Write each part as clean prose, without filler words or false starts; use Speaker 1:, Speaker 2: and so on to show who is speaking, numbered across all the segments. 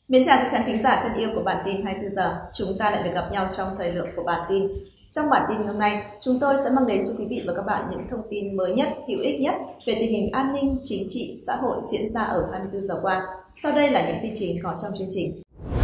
Speaker 1: Mến chào quý khán thính giả thân yêu của bản tin 24 giờ. Chúng ta lại được gặp nhau trong thời lượng của bản tin. Trong bản tin hôm nay, chúng tôi sẽ mang đến cho quý vị và các bạn những thông tin mới nhất, hữu ích nhất về tình hình an ninh, chính trị, xã hội diễn ra ở 24 giờ qua. Sau đây là những tin chính có trong chương trình.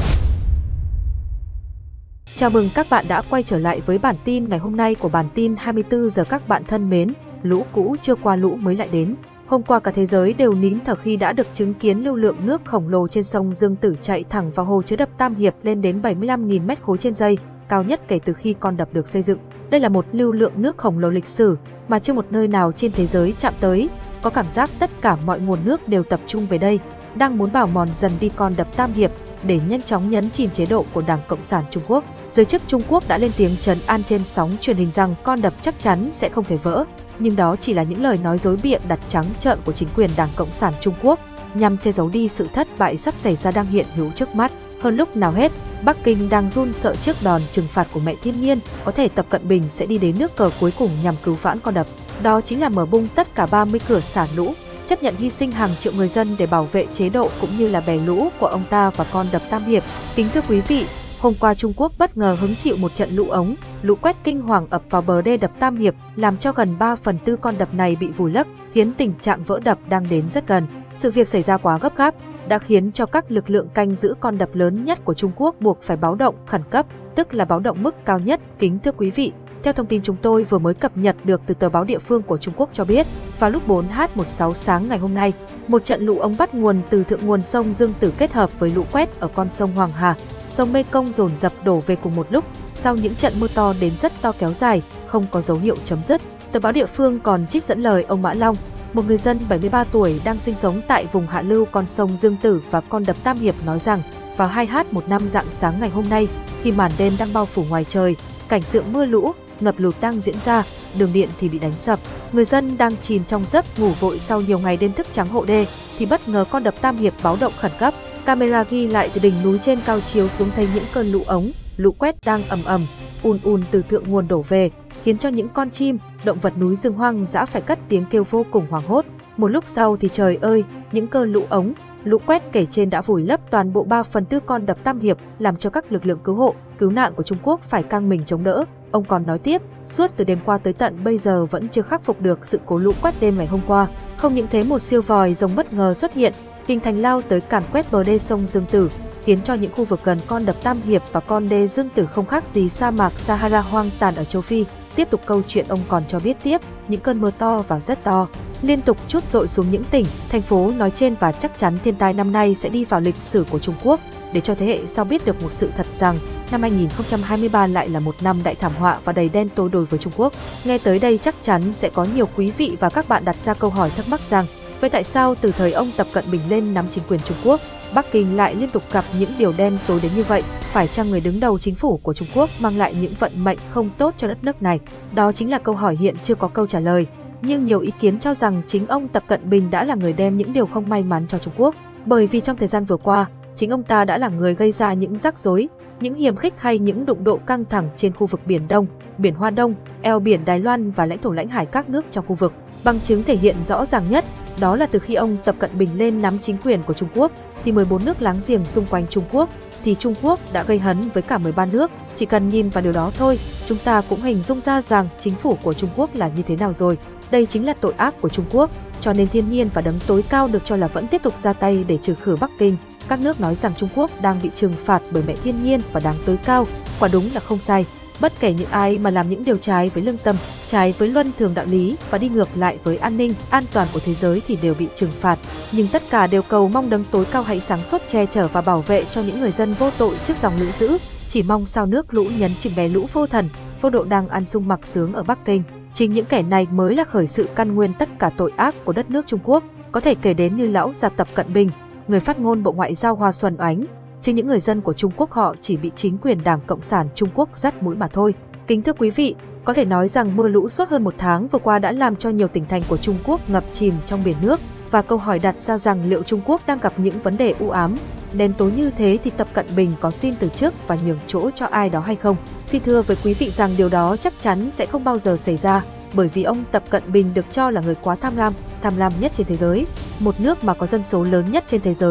Speaker 2: Chào mừng các bạn đã quay trở lại với bản tin ngày hôm nay của bản tin 24 giờ các bạn thân mến. Lũ cũ chưa qua lũ mới lại đến. Hôm qua cả thế giới đều nín thở khi đã được chứng kiến lưu lượng nước khổng lồ trên sông Dương Tử chạy thẳng vào hồ chứa đập Tam Hiệp lên đến 75.000 mét khối trên giây, cao nhất kể từ khi con đập được xây dựng. Đây là một lưu lượng nước khổng lồ lịch sử mà chưa một nơi nào trên thế giới chạm tới. Có cảm giác tất cả mọi nguồn nước đều tập trung về đây, đang muốn bào mòn dần đi con đập Tam Hiệp để nhanh chóng nhấn chìm chế độ của Đảng Cộng sản Trung Quốc. Giới chức Trung Quốc đã lên tiếng trấn an trên sóng truyền hình rằng con đập chắc chắn sẽ không thể vỡ. Nhưng đó chỉ là những lời nói dối bịa đặt trắng trợn của chính quyền Đảng Cộng sản Trung Quốc nhằm che giấu đi sự thất bại sắp xảy ra đang hiện hữu trước mắt. Hơn lúc nào hết, Bắc Kinh đang run sợ trước đòn trừng phạt của mẹ thiên nhiên, có thể Tập Cận Bình sẽ đi đến nước cờ cuối cùng nhằm cứu vãn con đập. Đó chính là mở bung tất cả 30 cửa xả lũ, chấp nhận hy sinh hàng triệu người dân để bảo vệ chế độ cũng như là bè lũ của ông ta và con đập Tam Hiệp. Kính thưa quý vị, hôm qua Trung Quốc bất ngờ hứng chịu một trận lũ ống, lũ quét kinh hoàng ập vào bờ đê đập Tam Hiệp, làm cho gần 3/4 con đập này bị vùi lấp, khiến tình trạng vỡ đập đang đến rất gần. Sự việc xảy ra quá gấp gáp, đã khiến cho các lực lượng canh giữ con đập lớn nhất của Trung Quốc buộc phải báo động khẩn cấp, tức là báo động mức cao nhất. Kính thưa quý vị, theo thông tin chúng tôi vừa mới cập nhật được từ tờ báo địa phương của Trung Quốc cho biết, vào lúc 4h16 sáng ngày hôm nay, một trận lũ ống bắt nguồn từ thượng nguồn sông Dương Tử kết hợp với lũ quét ở con sông Hoàng Hà, sông Mê Công dồn dập đổ về cùng một lúc, sau những trận mưa to đến rất to kéo dài, không có dấu hiệu chấm dứt. Tờ báo địa phương còn trích dẫn lời ông Mã Long, một người dân 73 tuổi đang sinh sống tại vùng hạ lưu con sông Dương Tử và con đập Tam Hiệp nói rằng, vào 2h15 rạng sáng ngày hôm nay, khi màn đêm đang bao phủ ngoài trời, cảnh tượng mưa lũ, ngập lụt đang diễn ra, đường điện thì bị đánh sập. Người dân đang chìm trong giấc ngủ vội sau nhiều ngày đêm thức trắng hộ đê, thì bất ngờ con đập Tam Hiệp báo động khẩn cấp. Camera ghi lại từ đỉnh núi trên cao chiếu xuống thấy những cơn lũ ống, lũ quét đang ầm ầm, ùn từ thượng nguồn đổ về, khiến cho những con chim, động vật núi rừng hoang dã phải cất tiếng kêu vô cùng hoảng hốt. Một lúc sau thì trời ơi, những cơn lũ ống, lũ quét kể trên đã vùi lấp toàn bộ 3/4 con đập Tam Hiệp, làm cho các lực lượng cứu hộ, cứu nạn của Trung Quốc phải căng mình chống đỡ. Ông còn nói tiếp, suốt từ đêm qua tới tận bây giờ vẫn chưa khắc phục được sự cố lũ quét đêm ngày hôm qua. Không những thế, một siêu vòi rồng bất ngờ xuất hiện, hình thành lao tới càn quét bờ đê sông Dương Tử, khiến cho những khu vực gần con đập Tam Hiệp và con đê Dương Tử không khác gì sa mạc Sahara hoang tàn ở châu Phi. Tiếp tục câu chuyện, ông còn cho biết tiếp, những cơn mưa to và rất to liên tục trút dội xuống những tỉnh, thành phố nói trên và chắc chắn thiên tai năm nay sẽ đi vào lịch sử của Trung Quốc, để cho thế hệ sau biết được một sự thật rằng năm 2023 lại là một năm đại thảm họa và đầy đen tối đối với Trung Quốc. Nghe tới đây chắc chắn sẽ có nhiều quý vị và các bạn đặt ra câu hỏi thắc mắc rằng, vậy tại sao từ thời ông Tập Cận Bình lên nắm chính quyền Trung Quốc, Bắc Kinh lại liên tục gặp những điều đen tối đến như vậy? Phải chăng người đứng đầu chính phủ của Trung Quốc mang lại những vận mệnh không tốt cho đất nước này? Đó chính là câu hỏi hiện chưa có câu trả lời. Nhưng nhiều ý kiến cho rằng chính ông Tập Cận Bình đã là người đem những điều không may mắn cho Trung Quốc. Bởi vì trong thời gian vừa qua, chính ông ta đã là người gây ra những rắc rối, những hiềm khích hay những đụng độ căng thẳng trên khu vực Biển Đông, Biển Hoa Đông, eo biển Đài Loan và lãnh thổ lãnh hải các nước trong khu vực. Bằng chứng thể hiện rõ ràng nhất, đó là từ khi ông Tập Cận Bình lên nắm chính quyền của Trung Quốc, thì 14 nước láng giềng xung quanh Trung Quốc, thì Trung Quốc đã gây hấn với cả 13 nước. Chỉ cần nhìn vào điều đó thôi, chúng ta cũng hình dung ra rằng chính phủ của Trung Quốc là như thế nào rồi. Đây chính là tội ác của Trung Quốc, cho nên thiên nhiên và đấng tối cao được cho là vẫn tiếp tục ra tay để trừ khử Bắc Kinh. Các nước nói rằng Trung Quốc đang bị trừng phạt bởi mẹ thiên nhiên và đấng tối cao, quả đúng là không sai. Bất kể những ai mà làm những điều trái với lương tâm, trái với luân thường đạo lý và đi ngược lại với an ninh, an toàn của thế giới thì đều bị trừng phạt. Nhưng tất cả đều cầu mong đấng tối cao hãy sáng suốt che chở và bảo vệ cho những người dân vô tội trước dòng lũ dữ. Chỉ mong sao nước lũ nhấn chìm bè lũ vô thần, vô độ đang ăn sung mặc sướng ở Bắc Kinh. Chính những kẻ này mới là khởi sự căn nguyên tất cả tội ác của đất nước Trung Quốc. Có thể kể đến như lão già Tập Cận Bình, người phát ngôn Bộ Ngoại giao Hoa Xuân Oánh. Chứ những người dân của Trung Quốc họ chỉ bị chính quyền Đảng Cộng sản Trung Quốc dắt mũi mà thôi. Kính thưa quý vị, có thể nói rằng mưa lũ suốt hơn một tháng vừa qua đã làm cho nhiều tỉnh thành của Trung Quốc ngập chìm trong biển nước. Và câu hỏi đặt ra rằng liệu Trung Quốc đang gặp những vấn đề u ám, đen tối như thế thì Tập Cận Bình có xin từ chức và nhường chỗ cho ai đó hay không? Xin thưa với quý vị rằng điều đó chắc chắn sẽ không bao giờ xảy ra, bởi vì ông Tập Cận Bình được cho là người quá tham lam nhất trên thế giới. Một nước mà có dân số lớn nhất trên thế giới,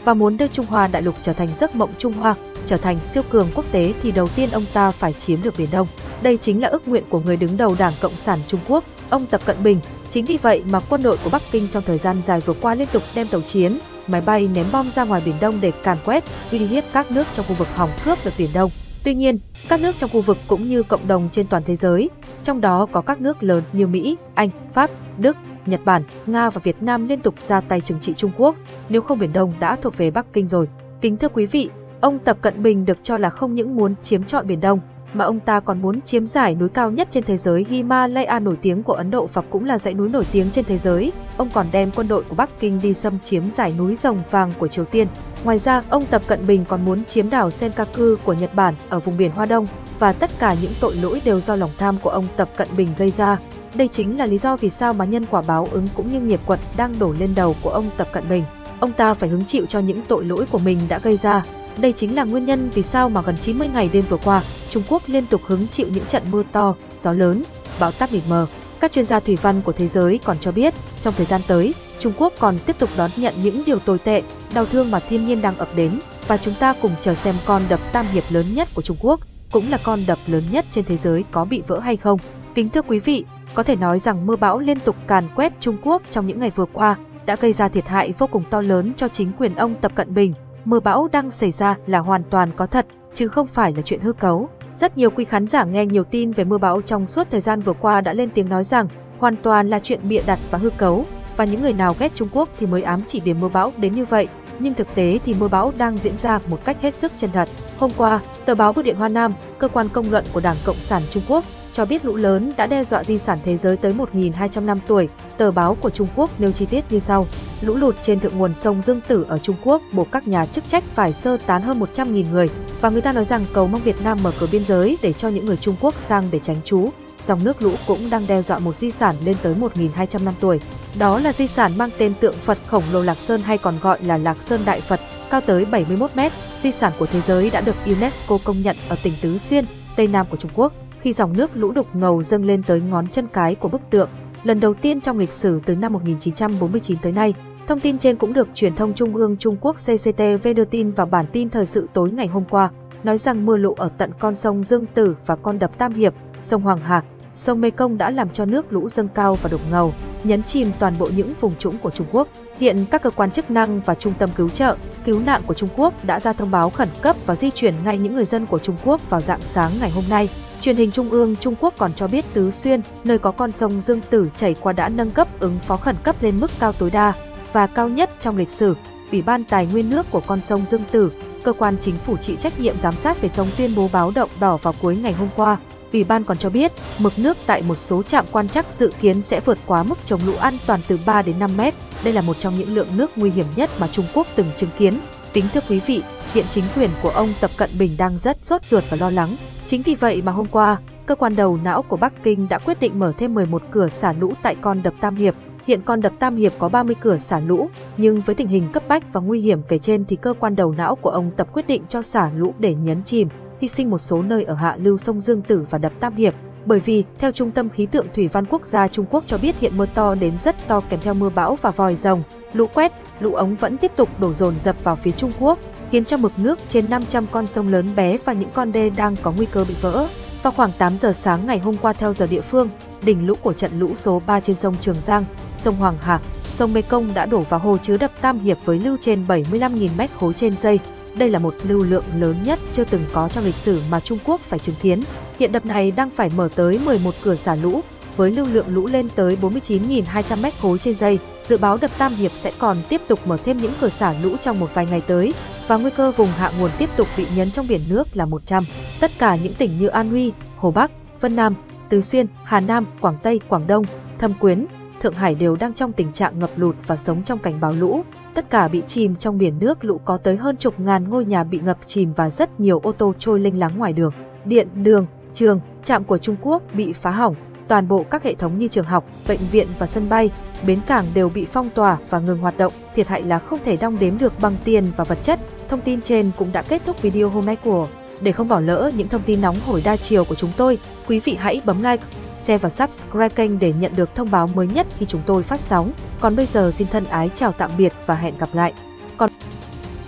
Speaker 2: và muốn đưa Trung Hoa đại lục trở thành giấc mộng Trung Hoa, trở thành siêu cường quốc tế thì đầu tiên ông ta phải chiếm được Biển Đông. Đây chính là ước nguyện của người đứng đầu Đảng Cộng sản Trung Quốc, ông Tập Cận Bình. Chính vì vậy mà quân đội của Bắc Kinh trong thời gian dài vừa qua liên tục đem tàu chiến, máy bay ném bom ra ngoài Biển Đông để càn quét, uy hiếp các nước trong khu vực hòng cướp được Biển Đông. Tuy nhiên, các nước trong khu vực cũng như cộng đồng trên toàn thế giới, trong đó có các nước lớn như Mỹ, Anh, Pháp, Đức, Nhật Bản, Nga và Việt Nam liên tục ra tay trừng trị Trung Quốc, nếu không Biển Đông đã thuộc về Bắc Kinh rồi. Kính thưa quý vị, ông Tập Cận Bình được cho là không những muốn chiếm trọn Biển Đông, mà ông ta còn muốn chiếm dãy núi cao nhất trên thế giới Himalaya nổi tiếng của Ấn Độ và cũng là dãy núi nổi tiếng trên thế giới. Ông còn đem quân đội của Bắc Kinh đi xâm chiếm dãy núi Rồng Vàng của Triều Tiên. Ngoài ra, ông Tập Cận Bình còn muốn chiếm đảo Senkaku của Nhật Bản ở vùng biển Hoa Đông, và tất cả những tội lỗi đều do lòng tham của ông Tập Cận Bình gây ra. Đây chính là lý do vì sao mà nhân quả báo ứng cũng như nghiệp quật đang đổ lên đầu của ông Tập Cận Bình. Ông ta phải hứng chịu cho những tội lỗi của mình đã gây ra. Đây chính là nguyên nhân vì sao mà gần 90 ngày đêm vừa qua, Trung Quốc liên tục hứng chịu những trận mưa to, gió lớn, bão táp mịt mờ. Các chuyên gia thủy văn của thế giới còn cho biết, trong thời gian tới, Trung Quốc còn tiếp tục đón nhận những điều tồi tệ, đau thương mà thiên nhiên đang ập đến, và chúng ta cùng chờ xem con đập Tam Hiệp lớn nhất của Trung Quốc, cũng là con đập lớn nhất trên thế giới có bị vỡ hay không. Kính thưa quý vị, có thể nói rằng mưa bão liên tục càn quét Trung Quốc trong những ngày vừa qua đã gây ra thiệt hại vô cùng to lớn cho chính quyền ông Tập Cận Bình. Mưa bão đang xảy ra là hoàn toàn có thật, chứ không phải là chuyện hư cấu. Rất nhiều quý khán giả nghe nhiều tin về mưa bão trong suốt thời gian vừa qua đã lên tiếng nói rằng hoàn toàn là chuyện bịa đặt và hư cấu, và những người nào ghét Trung Quốc thì mới ám chỉ điểm mưa bão đến như vậy. Nhưng thực tế thì mưa bão đang diễn ra một cách hết sức chân thật. Hôm qua, tờ báo Bưu điện Hoa Nam, cơ quan công luận của Đảng Cộng sản Trung Quốc, cho biết lũ lớn đã đe dọa di sản thế giới tới 1.200 năm tuổi. Tờ báo của Trung Quốc nêu chi tiết như sau. Lũ lụt trên thượng nguồn sông Dương Tử ở Trung Quốc buộc các nhà chức trách phải sơ tán hơn 100.000 người, và người ta nói rằng cầu mong Việt Nam mở cửa biên giới để cho những người Trung Quốc sang để tránh trú. Dòng nước lũ cũng đang đe dọa một di sản lên tới 1.200 năm tuổi. Đó là di sản mang tên tượng Phật khổng lồ Lạc Sơn, hay còn gọi là Lạc Sơn Đại Phật, cao tới 71 mét. Di sản của thế giới đã được UNESCO công nhận ở tỉnh Tứ Xuyên, Tây Nam của Trung Quốc, khi dòng nước lũ đục ngầu dâng lên tới ngón chân cái của bức tượng, lần đầu tiên trong lịch sử từ năm 1949 tới nay. Thông tin trên cũng được truyền thông Trung ương Trung Quốc CCTV đưa tin vào bản tin thời sự tối ngày hôm qua, nói rằng mưa lũ ở tận con sông Dương Tử và con đập Tam Hiệp, sông Hoàng Hà, sông Mekong đã làm cho nước lũ dâng cao và đục ngầu, nhấn chìm toàn bộ những vùng trũng của Trung Quốc. Hiện các cơ quan chức năng và trung tâm cứu trợ, cứu nạn của Trung Quốc đã ra thông báo khẩn cấp và di chuyển ngay những người dân của Trung Quốc vào rạng sáng ngày hôm nay. Truyền hình Trung ương Trung Quốc còn cho biết Tứ Xuyên, nơi có con sông Dương Tử chảy qua, đã nâng cấp ứng phó khẩn cấp lên mức cao tối đa và cao nhất trong lịch sử. Ủy ban Tài nguyên nước của con sông Dương Tử, cơ quan chính phủ chịu trách nhiệm giám sát về sông, tuyên bố báo động đỏ vào cuối ngày hôm qua. Ủy ban còn cho biết, mực nước tại một số trạm quan trắc dự kiến sẽ vượt quá mức chống lũ an toàn từ 3 đến 5 mét. Đây là một trong những lượng nước nguy hiểm nhất mà Trung Quốc từng chứng kiến. Kính thưa quý vị, hiện chính quyền của ông Tập Cận Bình đang rất sốt ruột và lo lắng. Chính vì vậy mà hôm qua, cơ quan đầu não của Bắc Kinh đã quyết định mở thêm 11 cửa xả lũ tại con đập Tam Hiệp. Hiện con đập Tam Hiệp có 30 cửa xả lũ, nhưng với tình hình cấp bách và nguy hiểm kể trên thì cơ quan đầu não của ông Tập quyết định cho xả lũ để nhấn chìm, hy sinh một số nơi ở hạ lưu sông Dương Tử và đập Tam Hiệp. Bởi vì, theo Trung tâm Khí tượng Thủy văn Quốc gia Trung Quốc cho biết, hiện mưa to đến rất to kèm theo mưa bão và vòi rồng, lũ quét, lũ ống vẫn tiếp tục đổ dồn dập vào phía Trung Quốc, khiến cho mực nước trên 500 con sông lớn bé và những con đê đang có nguy cơ bị vỡ. Vào khoảng 8 giờ sáng ngày hôm qua theo giờ địa phương, đỉnh lũ của trận lũ số 3 trên sông Trường Giang, sông Hoàng Hà, sông Mekong đã đổ vào hồ chứa đập Tam Hiệp với lưu trên 75.000 mét khối trên giây. Đây là một lưu lượng lớn nhất chưa từng có trong lịch sử mà Trung Quốc phải chứng kiến. Hiện đập này đang phải mở tới 11 cửa xả lũ, với lưu lượng lũ lên tới 49.200 mét khối trên giây. Dự báo đập Tam Hiệp sẽ còn tiếp tục mở thêm những cửa xả lũ trong một vài ngày tới, và nguy cơ vùng hạ nguồn tiếp tục bị nhấn trong biển nước là 100. Tất cả những tỉnh như An Huy, Hồ Bắc, Vân Nam, Tứ Xuyên, Hà Nam, Quảng Tây, Quảng Đông, Thâm Quyến, Thượng Hải đều đang trong tình trạng ngập lụt và sống trong cảnh báo lũ. Tất cả bị chìm trong biển nước lũ, có tới hơn chục ngàn ngôi nhà bị ngập chìm và rất nhiều ô tô trôi lênh láng ngoài đường. Điện, đường, trường, trạm của Trung Quốc bị phá hỏng. Toàn bộ các hệ thống như trường học, bệnh viện và sân bay, bến cảng đều bị phong tỏa và ngừng hoạt động. Thiệt hại là không thể đong đếm được bằng tiền và vật chất. Thông tin trên cũng đã kết thúc video hôm nay của. Để không bỏ lỡ những thông tin nóng hổi đa chiều của chúng tôi, quý vị hãy bấm like, share và subscribe kênh để nhận được thông báo mới nhất khi chúng tôi phát sóng. Còn bây giờ xin thân ái chào tạm biệt và hẹn gặp lại.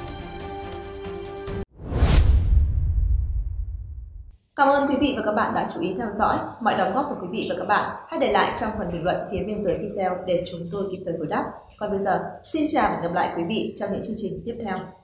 Speaker 1: Cảm ơn quý vị và các bạn đã chú ý theo dõi. Mọi đóng góp của quý vị và các bạn hãy để lại trong phần bình luận phía bên dưới video để chúng tôi kịp thời hồi đáp. Còn bây giờ, xin chào và hẹn gặp lại quý vị trong những chương trình tiếp theo.